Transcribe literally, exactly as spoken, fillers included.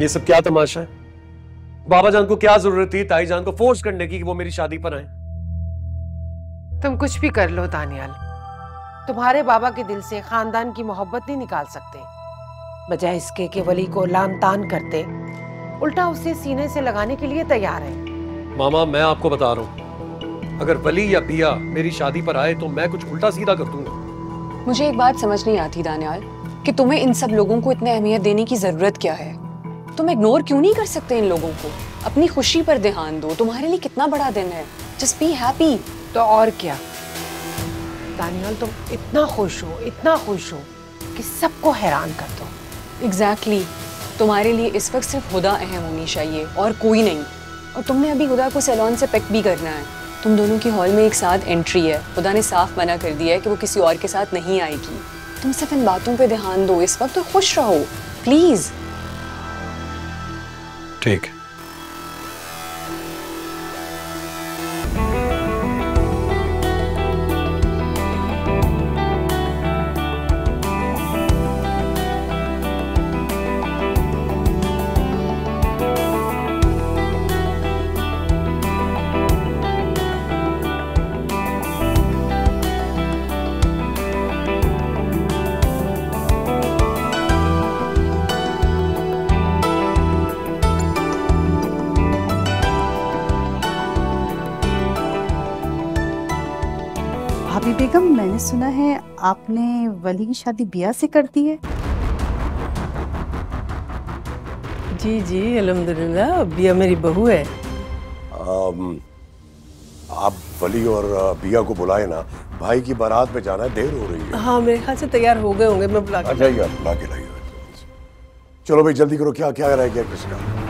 ये सब क्या तमाशा है? बाबा जान को क्या जरूरत थी ताई जान को फोर्स करने की कि वो मेरी शादी पर आए? तुम कुछ भी कर लो दानियाल, तुम्हारे बाबा के दिल से खानदान की मोहब्बत नहीं निकाल सकते। बजाय इसके कि वली को लान तान करते, उल्टा उसे सीने से लगाने के लिए तैयार है। मामा मैं आपको बता रहा हूँ, अगर वली या बिया मेरी शादी पर आए तो मैं कुछ उल्टा सीधा कर दूंगा। मुझे एक बात समझ नहीं आती दानियाल कि तुम्हें इन सब लोगों को इतने अहमियत देने की जरूरत क्या है? तुम इग्नोर क्यों नहीं कर सकते इन लोगों को? अपनी खुशी पर ध्यान दो, तुम्हारे लिए कितना बड़ा दिन है। Just be happy. तो और क्या दानियाल, तुम इतना खुश हो, इतना खुश हो कि सबको हैरान कर दो। Exactly exactly. तुम्हारे लिए इस वक्त सिर्फ हुदा अहम होनी चाहिए और कोई नहीं। और तुमने अभी हुदा को सैलून से पिक भी करना है। तुम दोनों की हॉल में एक साथ एंट्री है। हुदा ने साफ मना कर दिया है कि वो किसी और के साथ नहीं आएगी। तुम सिर्फ इन बातों पे ध्यान दो इस वक्त, तो खुश रहो प्लीज। ठीक। भाभी बेगम, मैंने सुना है आपने वली की शादी बिया से कर दी है। जी जी अल्हम्दुलिल्लाह, बिया मेरी बहू है। आम, आप वली और बिया को बुलाए ना, भाई की बारात में जाना है, देर हो रही है। हाँ मेरे ख्याल से तैयार हो गए होंगे, मैं बुला के अच्छा यार बुला के लाइए। चलो भाई जल्दी करो, क्या क्या रह गया किसका?